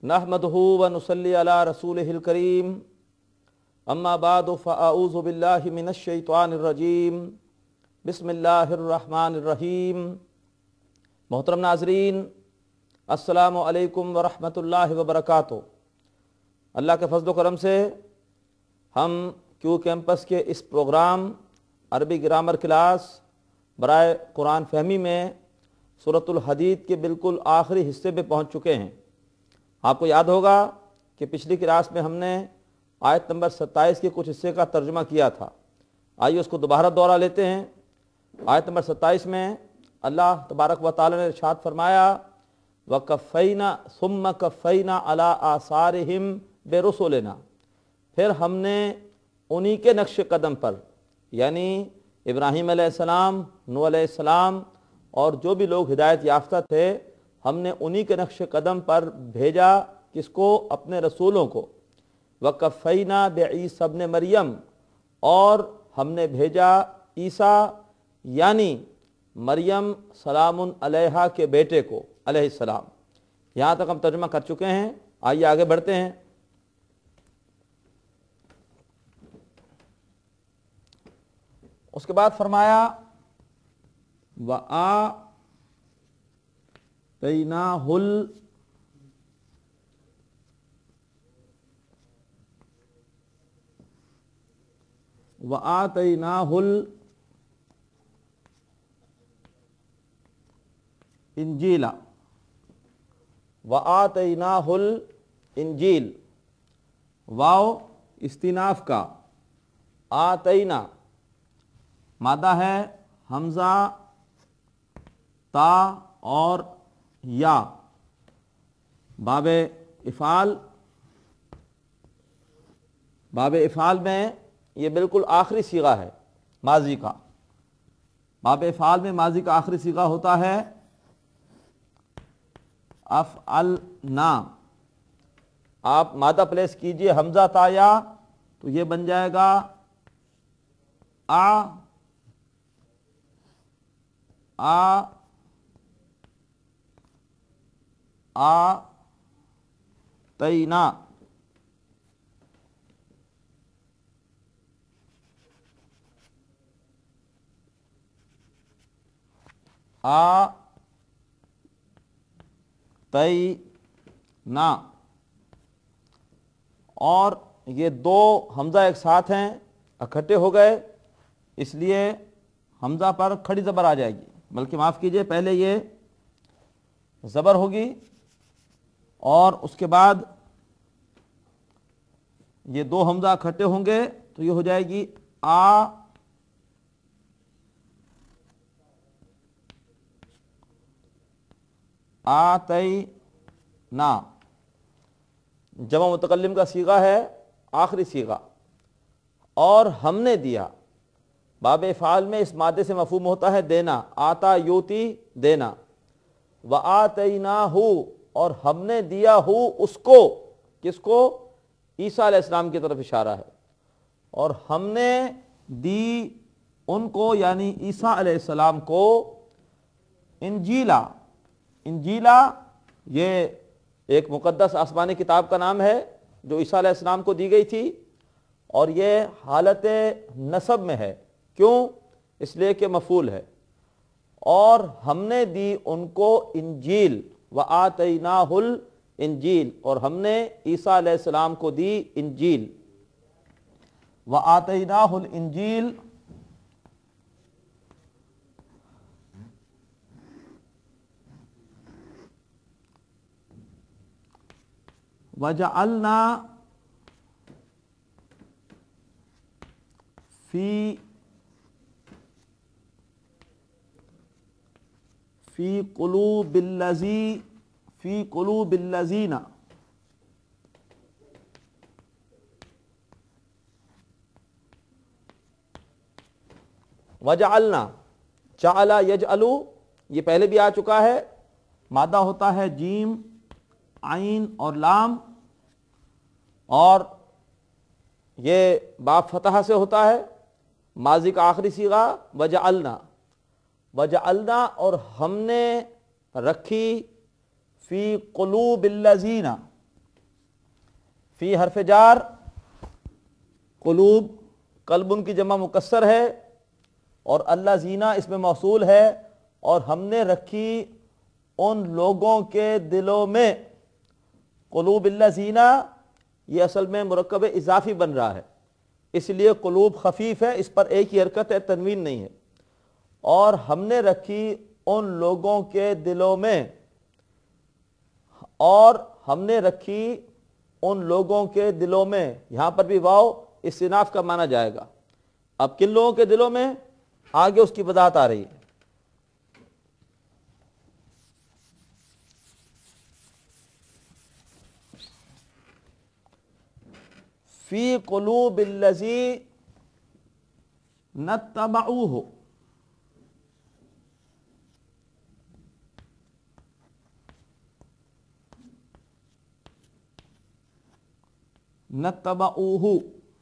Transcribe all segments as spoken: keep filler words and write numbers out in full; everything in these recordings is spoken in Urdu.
नहमदुहु व नुसल्ली अला रसूलिहिल करीम अम्मा बादु फ़अऊज़ु बिल्लाहि मिनश शैतानिर रजीम बिस्मिल्लाहिर रहमानिर रहीम। मोहतरम नाज़रीन, अस्सलामु अलैकुम व रहमतुल्लाहि व बरकातुहू। अल्लाह के फज़ल व करम से हम क्यू कैंपस के इस प्रोग्राम अरबी ग्रामर क्लास बराए कुरान फ़हमी में सूरतुल हदीद के बिल्कुल आखिरी हिस्से पे पहुंच चुके हैं। आपको याद होगा कि पिछली क्लास में हमने आयत नंबर सत्ताईस के कुछ हिस्से का तर्जुमा किया था। आइए उसको दोबारा दोहरा लेते हैं। आयत नंबर सत्ताईस में अल्लाह तबारक व तआला ने इरशाद फरमाया, व कफ़ैना सुम्मा कफ़ैना अला आसारिहिम बिरुसुलिना, फिर हमने उन्हीं के नक्श कदम पर यानी इब्राहीम अलैहिस्सलाम, नूह अलैहिस्सलाम और जो भी लोग हिदायत याफ्ता थे, हमने उन्हीं के नक्श कदम पर भेजा। किसको? अपने रसूलों को। वकफ़ैना बिईसा इब्न मरियम, और हमने भेजा ईसा यानी मरियम सलामुन अलैहा के बेटे को अलैहिस्सलाम। यहाँ तक हम तर्जुमा कर चुके हैं। आइए आगे बढ़ते हैं। उसके बाद फरमाया व आ तैनाहुल व आतैनाहुल इंजीला व आतैनाहुल इंजील। वाव इस्तिनाफ का, आतैना मादा है हमजा ता और या, बाबे इफ़ाल बाबे इफ़ाल में ये बिल्कुल आखिरी सीगा है माजी का। बाबे इफ़ाल में माजी का आखिरी सीगा होता है अफ़अलना। आप मादा प्लेस कीजिए हमजा ताया तो ये बन जाएगा आ आ आ तैना। आ तैना, और ये दो हमजा एक साथ हैं, इकट्ठे हो गए, इसलिए हमजा पर खड़ी ज़बर आ जाएगी। बल्कि माफ़ कीजिए, पहले ये ज़बर होगी और उसके बाद ये दो हमजा इकट्ठे होंगे तो ये हो जाएगी आ आतैना। जमा मुतकल्लिम का सीगा है आखिरी सीगा। और हमने दिया, बाबे फ़ाल में इस मादे से मफ़हूम होता है देना, आता योती देना। व आतैनाहु, और हमने दिया हु उसको। किसको? ईसा अलैहिस्सलाम की तरफ इशारा है। और हमने दी उनको यानी ईसा अलैहिस्सलाम को इंजीला। इंजीला ये एक मुक़द्दस आसमानी किताब का नाम है जो ईसा अलैहिस्सलाम को दी गई थी, और ये हालत नसब में है। क्यों? इसलिए कि मफ़ूल है। और हमने दी उनको इंजील, व आतैनाहुल इंजील, और हमने ईसा अलैहिस्सलाम को दी इंजील। व आतैनाहुल इंजील, वजअलना फी फी कुलूबिल्लज़ी फी कुलूबिल्लज़ीना, वजअलना चाअला यजअलू, ये पहले भी आ चुका है। मादा होता है जीम, आइन और लाम, और ये बाप फतह से होता है। माजी का आखिरी सीगा वजअलना। वजअलना, और हमने रखी फी कुलूबिल्लज़ीना, فی حرف جار، قلوب قلب ان کی جمع مکسر ہے، اور اللہ زینہ اس میں موصول ہے، اور ہم نے رکھی ان لوگوں کے دلوں میں، قلوب اللہ زینہ یہ اصل میں مرکب اضافی بن رہا ہے، اس لیے قلوب خفیف ہے، اس پر ایک ہی حرکت ہے، تنوین نہیں ہے، اور ہم نے رکھی ان لوگوں کے دلوں میں، اور ہم نے رکھی ان لوگوں کے دلوں میں، یہاں پر بھی واو استئناف کا مانا جائے گا۔ اب کن لوگوں کے دلوں میں، آگے اس کی وضاحت آ رہی ہے۔ فی قلوب الذین اتبعوہ، نتبعوہ،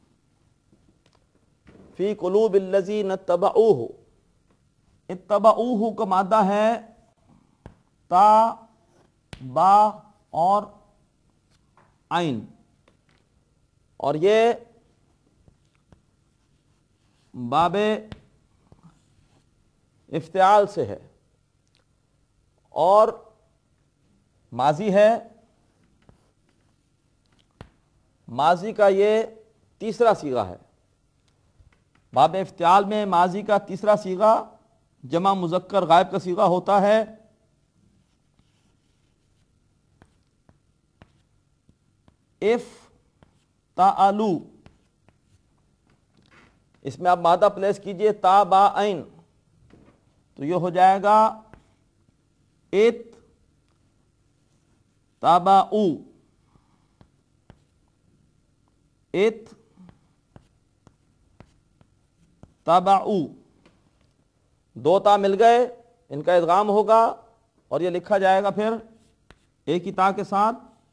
فی قلوب الذین اتبعوہ، اتبعوہ کا مادہ ہے تا، با اور عین، اور یہ باب افتعال سے ہے، اور ماضی ہے، ماضی کا یہ تیسرا صیغہ ہے۔ باب افتعال میں ماضی کا تیسرا صیغہ جمع مذکر غائب کا صیغہ ہوتا ہے، افتعلوا، اس میں آپ مادہ پلیس کیجئے تا با عین، تو یہ ہو جائے گا ات تابعو، ات تابعو، دو تا مل گئے، ان کا ادغام ہوگا اور یہ لکھا جائے گا پھر ایک ہی تا کے ساتھ،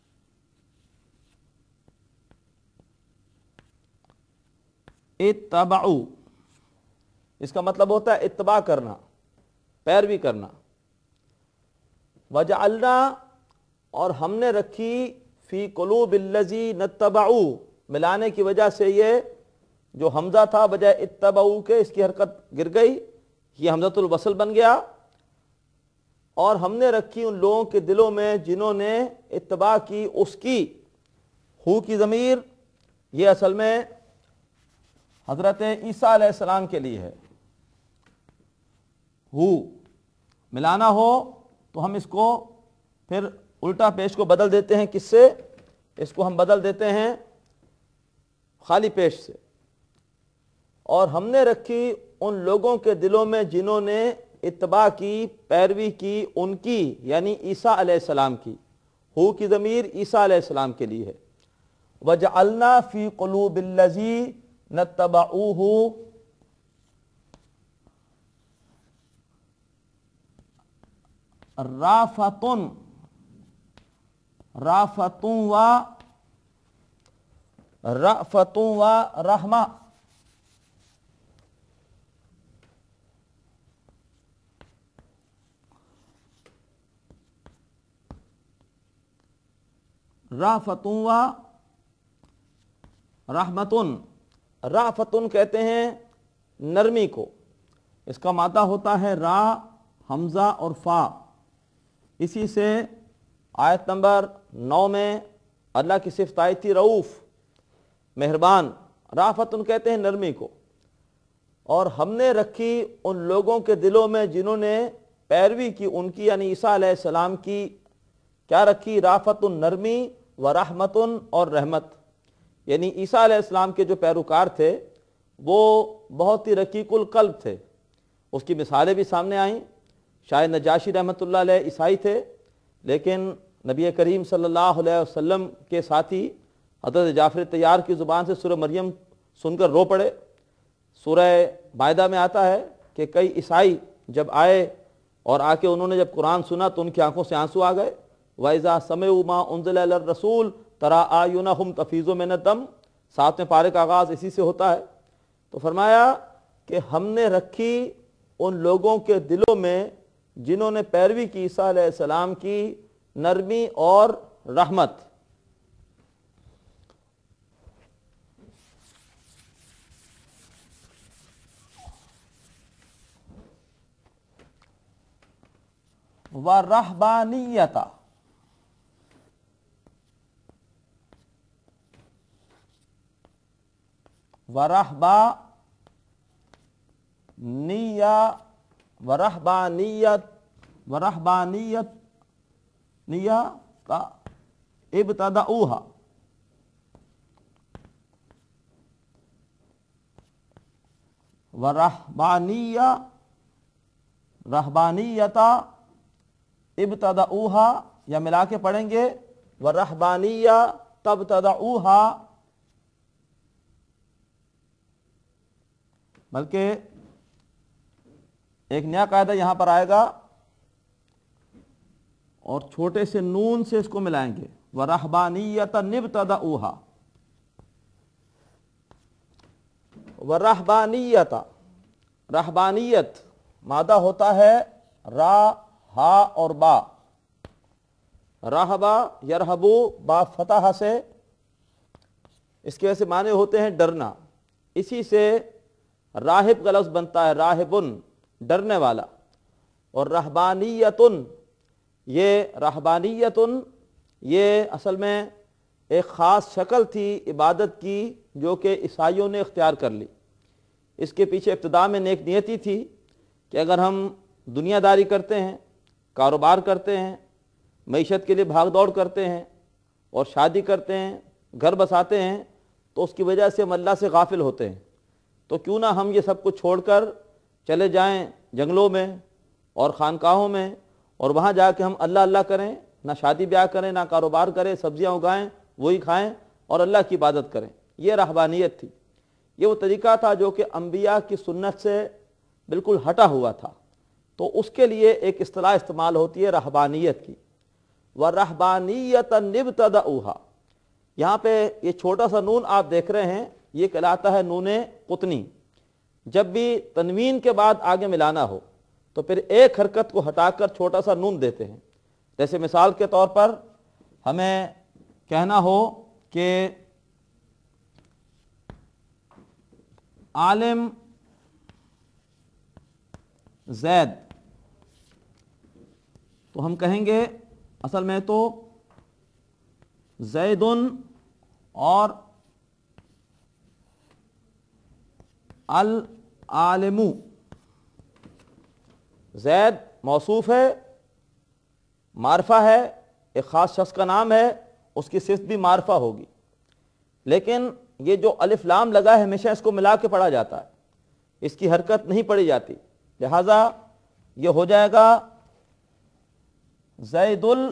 اتبعو، اس کا مطلب ہوتا ہے اتباع کرنا، پیروی کرنا۔ وجعلنا، اور ہم نے رکھی فی قلوب الذین اتبعو، ملانے کی وجہ سے یہ جو حمزہ تھا بجائے اتبعو کے اس کی حرکت گر گئی، یہ حمزۃ الوصل بن گیا، اور ہم نے رکھی ان لوگوں کے دلوں میں جنہوں نے اتباع کی اس کی، ہو کی ضمیر یہ اصل میں حضرت عیسیٰ علیہ السلام کے لیے ہے۔ ہو ملانا ہو تو ہم اس کو پھر الٹا پیش کو بدل دیتے ہیں، کس سے؟ اس کو ہم بدل دیتے ہیں خالی پیش سے۔ اور ہم نے رکھی ان لوگوں کے دلوں میں جنہوں نے اتباع کی، پیروی کی ان کی، یعنی عیسیٰ علیہ السلام کی، ہو کی ضمیر عیسیٰ علیہ السلام کے لیے ہے۔ وَجَعَلْنَا فِي قُلُوبِ الَّذِينَ اتَّبَعُوهُ رَافَةٌ، رَافَةٌ و رَأْفَةٌ و رحمہ، رَأْفَةٌ و رحمتن، رأفتن کہتے ہیں نرمی کو، اس کا مادہ ہوتا ہے را، حمزہ اور فا۔ اسی سے آیت نمبر نو میں اللہ کی صفت آئی تھی رؤوف، مہربان، رأفتن کہتے ہیں نرمی کو۔ اور ہم نے رکھی ان لوگوں کے دلوں میں جنہوں نے پیروی کی ان کی، یعنی عیسیٰ علیہ السلام کی، کیا رکھی؟ رأفتن نرمی، و رحمتن اور رحمت، یعنی عیسیٰ علیہ السلام کے جو پیروکار تھے وہ بہت ہی رقیق القلب تھے۔ اس کی مثالیں بھی سامنے آئیں، شاید نجاشی رحمۃ اللہ علیہ عیسائی تھے، لیکن نبی کریم صلی اللہ علیہ وسلم کے ساتھی حضرت جعفر طیار کی زبان سے سورہ مریم سن کر رو پڑے۔ سورہ مائدہ میں آتا ہے کہ کئی عیسائی جب آئے اور آ کے انہوں نے جب قرآن سنا تو ان کی آنکھوں سے آنسو آ گئے۔ وَإِذَا سَمِعُوا مَا أُنزِلَ إِلَى الرَّسُولِ تَرَىٰ أَعْيُنَهُمْ تَفِيضُ مِنَ الدَّمْعِ، ساتویں پارے کا آغاز اسی سے ہوتا ہے۔ تو فرمایا کہ ہم نے رکھی ان لوگوں کے دلوں میں جنہوں نے پیروی کی عیسیٰ علیہ السلام کی، نرمی اور رحمت۔ व रहबानियता, व रहबानिया व रहबानियत व रहबानियत निया का इब्तदाऊहा, व रहबानिया रहबानियता इब्तदाऊहा, या मिला के पढ़ेंगे व रहबानिया तब्तदाऊहा, बल्कि एक नया कायदा यहां पर आएगा और छोटे से नून से इसको मिलाएंगे, व रहबानियत निब्तदाऊहा, व रहबानियत, रहबानियत मादा होता है रा, हा और बा, रहबा यरहबू, बा फतह से, इसके ऐसे माने होते हैं डरना, इसी से राहिब का लफ्ज़ बनता है राहिबुन, डरने वाला। और रहबानियतुन, ये रहबानियतुन ये असल में एक ख़ास शक्ल थी इबादत की जो कि ईसाइयों ने इख्तियार कर ली। इसके पीछे इब्तिदा में नेक नियति थी कि अगर हम दुनियादारी करते हैं, कारोबार करते हैं, मईशत के लिए भाग दौड़ करते हैं और शादी करते हैं, घर बसाते हैं, तो उसकी वजह से हम अल्लाह से गाफिल होते हैं, तो क्यों ना हम ये सब कुछ छोड़कर चले जाएं जंगलों में और खानकाहों में और वहाँ जाके हम अल्लाह अल्लाह करें, ना शादी ब्याह करें, ना कारोबार करें, सब्जियाँ उगाएं, वही खाएं और अल्लाह की इबादत करें। ये रहबानियत थी। ये वो तरीक़ा था जो कि अंबिया की सुन्नत से बिल्कुल हटा हुआ था। तो उसके लिए एक इस्तिलाह इस्तेमाल होती है रहबानियत की, व रहबानियत निब्तदाऊहा। यहाँ पे ये छोटा सा नून आप देख रहे हैं, ये कहलाता है नूने कुतनी। जब भी तनवीन के बाद आगे मिलाना हो तो फिर एक हरकत को हटाकर छोटा सा नून देते हैं। जैसे मिसाल के तौर पर हमें कहना हो कि आलिम जैद, तो हम कहेंगे असल में तो जैदुन और अल आलिमु। जैद मौसूफ है, मारफा है, एक ख़ास शख्स का नाम है, उसकी सिफ़त भी मारफा होगी। लेकिन ये जो अलिफ लाम लगा है हमेशा इसको मिला के पढ़ा जाता है, इसकी हरकत नहीं पढ़ी जाती, लिहाजा ये हो जाएगा जैदुल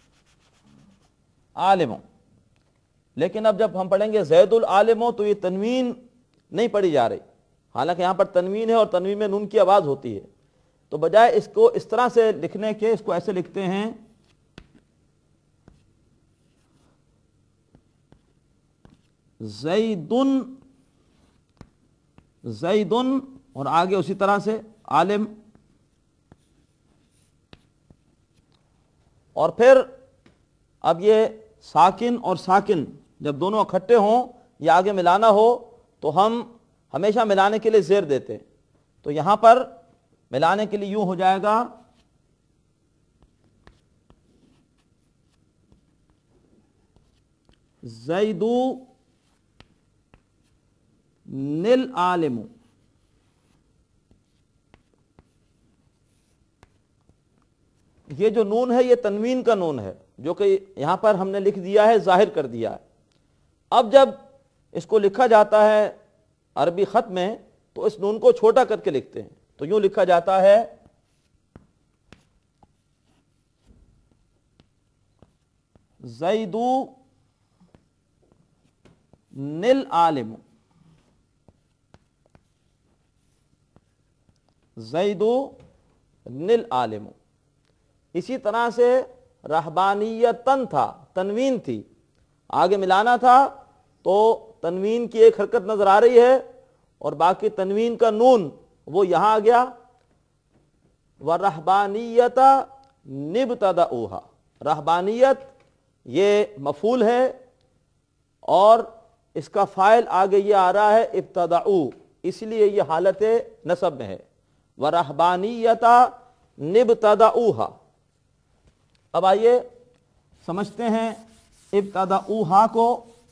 आलिमु। लेकिन अब जब हम पढ़ेंगे जैदुल आलिमु तो ये तनवीन नहीं पढ़ी जा रही, हालांकि यहाँ पर तनवीन है और तनवीन में नून की आवाज़ होती है। तो बजाय इसको इस तरह से लिखने के इसको ऐसे लिखते हैं ज़ैदुन, ज़ैदुन और आगे उसी तरह से आलिम। और फिर अब ये साकिन और साकिन जब दोनों इकट्ठे हों या आगे मिलाना हो तो हम हमेशा मिलाने के लिए ज़ेर देते हैं। तो यहाँ पर मिलाने के लिए यूं हो जाएगा ज़ैदु निल आलिमु। ये जो नून है ये तनवीन का नून है जो कि यहां पर हमने लिख दिया है, जाहिर कर दिया है। अब जब इसको लिखा जाता है अरबी खत में तो इस नून को छोटा करके लिखते हैं, तो यूं लिखा जाता है ज़ैदु निल आलिमु, ज़ैदु निल आलिमु। इसी तरह से रहबानियतन था, तनवीन थी, आगे मिलाना था तो तनवीन की एक हरकत नजर आ रही है और बाकी तनवीन का नून वो यहां आ गया। व रहबानियता निब्तदाऊहा, रहबानियत ये मफूल है और इसका फाइल आगे ये आ रहा है इब्तदाऊ, इसलिए ये हालत नसब में है। व रहबानियता निब्तदाऊहा, اب آئیے سمجھتے ہیں ابتدعوہا کو.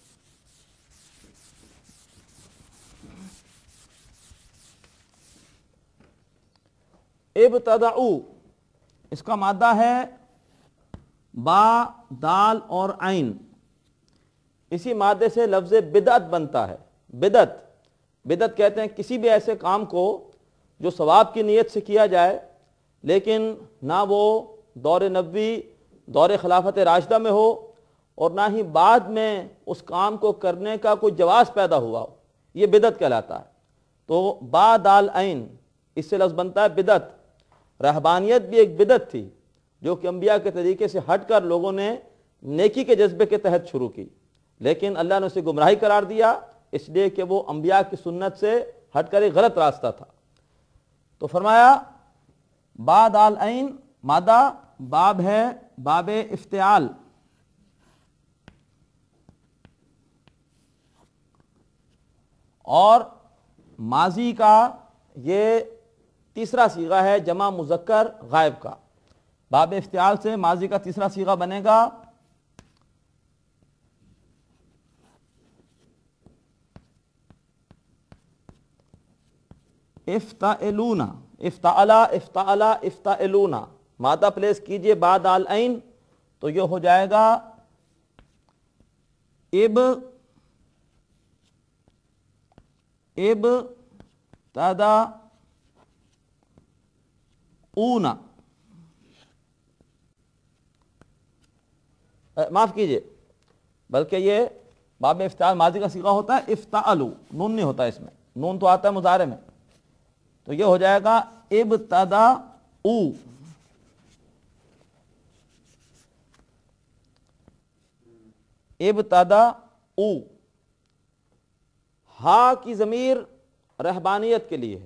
ابتدعو اس کا مادہ ہے با، دال اور عین. اسی مادے سے لفظ بدعت بنتا ہے. بدعت بدعت کہتے ہیں کسی بھی ایسے کام کو جو ثواب کی نیت سے کیا جائے لیکن نہ وہ دور نبوی دور خلافت راشدہ میں ہو اور نہ ہی بعد میں اس کام کو کرنے کا کوئی جواز پیدا ہوا ہو، یہ بدعت کہلاتا ہے. تو با دال عین اس سے لفظ بنتا ہے بدعت. رہبانیت بھی ایک بدعت تھی جو کہ انبیاء کے طریقے سے ہٹ کر لوگوں نے نیکی کے جذبے کے تحت شروع کی، لیکن اللہ نے اسے گمراہی قرار دیا اس لیے کہ وہ انبیاء کی سنت سے ہٹ کر ایک غلط راستہ تھا. تو فرمایا با دال عین مادہ باب ہے، باب افتعال. اور ماضی کا یہ تیسرا صیغہ ہے جمع مذکر غائب کا. باب افتعال سے ماضی کا تیسرا صیغہ بنے گا افتعلون. افتعلا افتعلا افتعلون مادہ پلیس کیجئے بعد دال عین تو یہ ہو جائے گا اب اب تدا اونا. معاف کیجئے بلکہ یہ باب افتعال ماضی کا صیغہ ہوتا ہے افتعلو، نون نہیں ہوتا اس میں، نون تو آتا ہے مضارع میں. تو یہ ہو جائے گا ابتدا او. ابتدا او ہا کی ضمیر رہبانیت کے لیے ہے،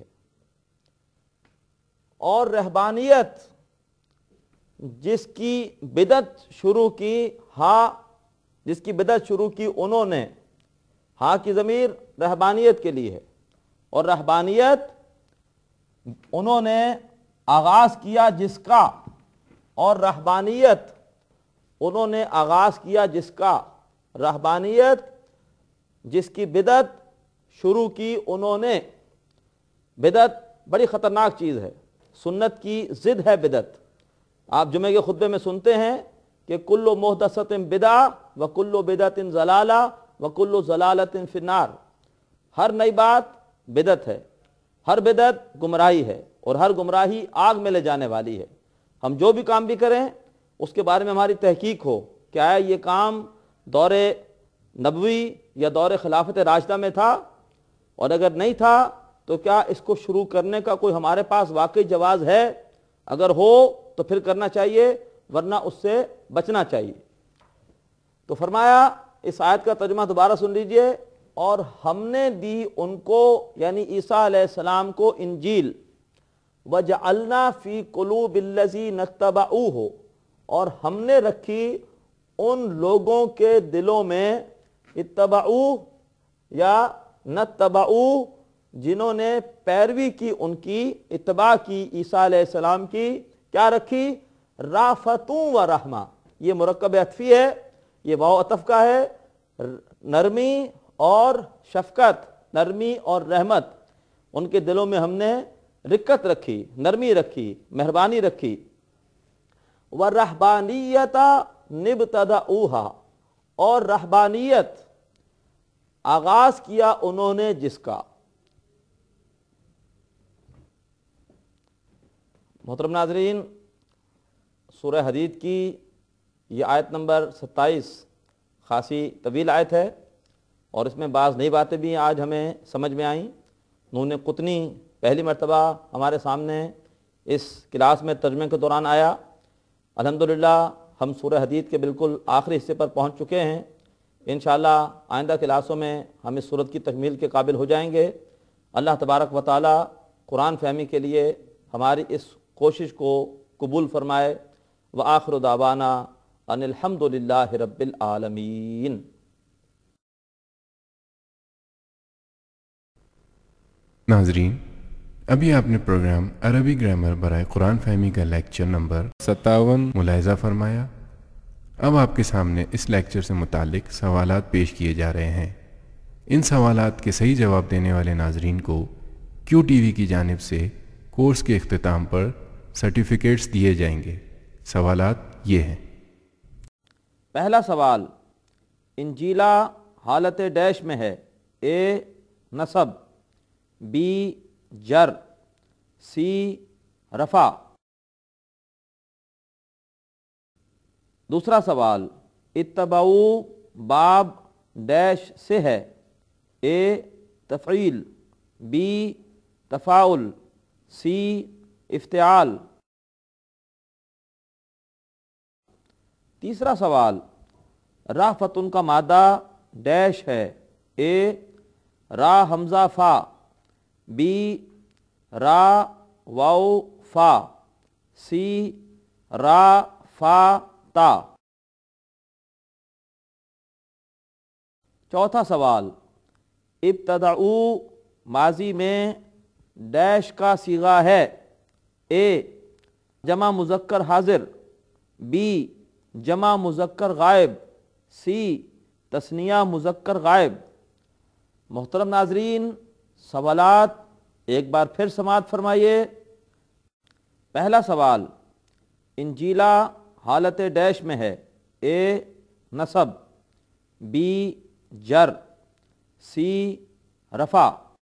اور رہبانیت جس کی بدعت شروع کی ہا جس کی بدعت شروع کی انہوں نے، ہا کی ضمیر رہبانیت کے لیے ہے، اور رہبانیت انہوں نے آغاز کیا جس کا، اور رہبانیت انہوں نے آغاز کیا جس کا. رہبانیت جس کی بدعت شروع کی انہوں نے. بدعت بڑی خطرناک چیز ہے، سنت کی ضد ہے بدعت. آپ جمعے کے خطبے میں سنتے ہیں کہ کل محدثۃ بدعہ وکل بدعۃ ضلالہ وکل ضلالۃ فی النار. ہر نئی بات بدعت ہے، ہر بدعت گمراہی ہے، اور ہر گمراہی آگ میں لے جانے والی ہے. ہم جو بھی کام بھی کریں اس کے بارے میں ہماری تحقیق ہو کہ آیا یہ کام دور نبوی یا دور خلافت راشدہ میں تھا، اور اگر نہیں تھا تو کیا اس کو شروع کرنے کا کوئی ہمارے پاس واقعی جواز ہے. اگر ہو تو پھر کرنا چاہیے، ورنہ اس سے بچنا چاہیے. تو فرمایا اس آیت کا ترجمہ دوبارہ سن لیجئے. اور ہم نے دی ان کو یعنی عیسیٰ علیہ السلام کو انجیل، وَجَعَلْنَا فِي قُلُوبِ الَّذِينَ اتَّبَعُوهُ، اور ہم نے رکھی ان لوگوں کے دلوں میں اتبعو یا نتبعو جنہوں نے پیروی کی، ان کی اتباع کی عیسیٰ علیہ السلام کی، کیا رکھی؟ رافتوں و رحمہ. یہ مرکب عطفی ہے، یہ واو عطف کا ہے. نرمی اور شفقت، نرمی اور رحمت، ان کے دلوں میں ہم نے رقت رکھی، نرمی رکھی، مہربانی رکھی. وَالرَّحْبَانِيَّةَ نِبْتَدَعُوهَا، اور رہبانیت آغاز کیا انہوں نے جس کا. محترم ناظرین، سورہ حدید کی یہ آیت نمبر ستائیس خاصی طویل آیت ہے، اور اس میں بعض نئی باتیں بھی آج ہمیں سمجھ میں آئیں. نون قطنی پہلی مرتبہ ہمارے سامنے اس کلاس میں ترجمے کے دوران آیا. الحمدللہ ہم سورہ حدید کے بالکل آخری حصے پر پہنچ چکے ہیں. انشاءاللہ آئندہ کلاسوں میں ہم اس سورت کی تکمیل کے قابل ہو جائیں گے. اللہ تبارک و تعالی قرآن فہمی کے لیے ہماری اس کوشش کو قبول فرمائے. وآخر دعوانا ان الحمدللہ رب العالمین. ناظرین، ابھی آپ نے پروگرام عربی گرامر برائے قرآن فہمی کا لیکچر نمبر ستاون ملاحظہ فرمایا۔ اب آپ کے سامنے اس لیکچر سے متعلق سوالات پیش کیے جا رہے ہیں۔ ان سوالات کے صحیح جواب دینے والے ناظرین کو کیو ٹی وی کی جانب سے کورس کے اختتام پر سرٹیفکیٹس دیے جائیں گے۔ سوالات یہ ہیں۔ پہلا سوال، انجیلا حالت ڈیش میں ہے؟ اے نصب، بی جر، سی رفع۔ دوسرا سوال، اتبعوا باب ڈیش سے ہے؟ اے تفعیل، بی تفاعل، سی افتعال۔ تیسرا سوال، رأفتن کا مادہ ڈیش ہے؟ اے را حمزہ فا، بی را واو فا، سی را فا تا۔ چوتھا سوال، ابتدعوا ماضی میں ڈیش کا صیغہ ہے؟ اے جمع مذکر حاضر، بی جمع مذکر غائب، سی تثنیہ مذکر غائب۔ محترم ناظرین، سوالات ایک بار پھر سماعت فرمائیے۔ پہلا سوال، انجیلا حالت ڈیش میں ہے؟ اے نصب، بی جر، سی رفع۔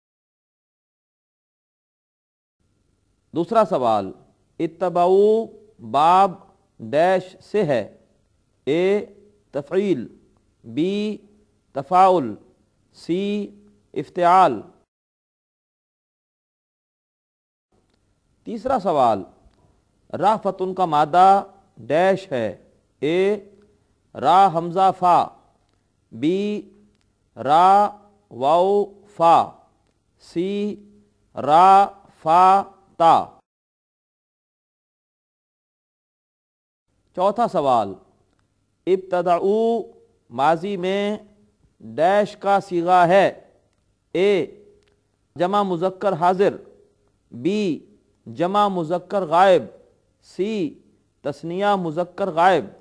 دوسرا سوال، اتبعوا باب ڈیش سے ہے؟ اے تفعیل، بی تفاعل، سی افتعال۔ تیسرا سوال، رأفتن کا مادہ ڈیش ہے؟ اے را حمزہ فا، بی را واو فا، سی را فا تا۔ چوتھا سوال، ابتدعوا ماضی میں ڈیش کا صیغہ ہے؟ اے جمع مذکر حاضر، بی جمع مذکر غائب، سی تثنیہ مذکر غائب۔